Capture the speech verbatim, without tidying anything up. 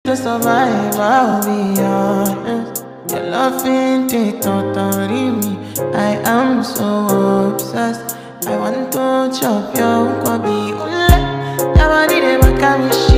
To survive, I'll be honest. Your love ain't it, totally me. I am so obsessed. I want to chop your kwabi. Ule, your body dey make me shake.